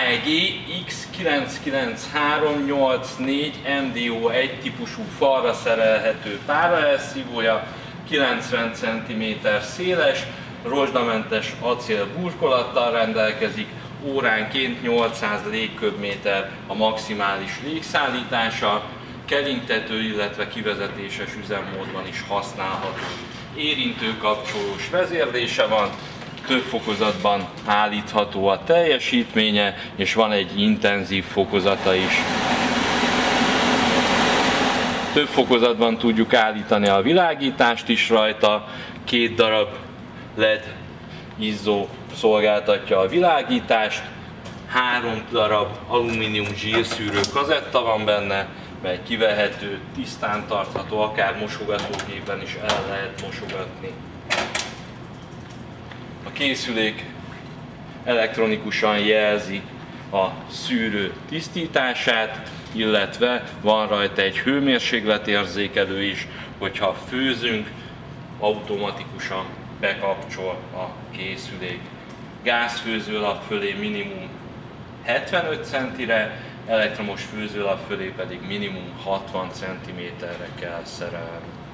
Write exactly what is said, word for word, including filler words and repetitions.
E G X kilenc kilenc három nyolc négy M D O egy típusú falra szerelhető páraelszívója, kilencven centiméter széles, rozsdamentes acél burkolattal rendelkezik, óránként nyolcszáz légköbméter a maximális légszállítása, keringtető, illetve kivezetéses üzemmódban is használható. Érintőkapcsolós vezérlése van, több fokozatban állítható a teljesítménye, és van egy intenzív fokozata is. Több fokozatban tudjuk állítani a világítást is rajta, két darab L E D izzó szolgáltatja a világítást, három darab alumínium zsírszűrő kazetta van benne, mely kivehető, tisztán tartható, akár mosogatógépben is el lehet mosogatni. A készülék elektronikusan jelzi a szűrő tisztítását, illetve van rajta egy hőmérsékletérzékelő is, hogyha főzünk, automatikusan bekapcsol a készülék. Gázfőzőlap fölé minimum hetvenöt centire, elektromos főzőlap fölé pedig minimum hatvan centiméterre kell szerelni.